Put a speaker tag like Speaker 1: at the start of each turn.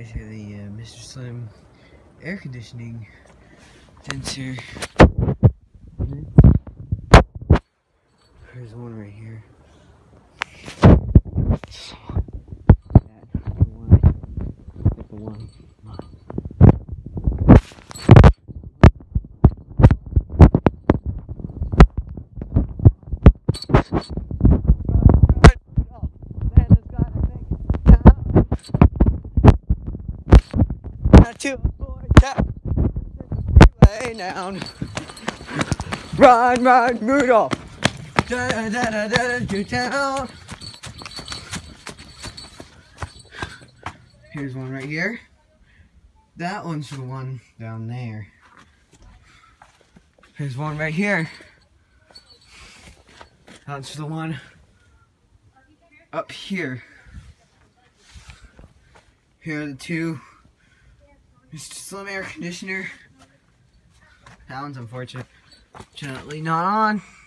Speaker 1: guys hear the Mr. Slim air conditioning condenser. There's one right here. Down. Run, Rudolph! To town. Here's one right here. That one's the one down there. Here's one right here. That's the one up here. Here are the two Mr. Slim air conditioner. That one's unfortunately not on.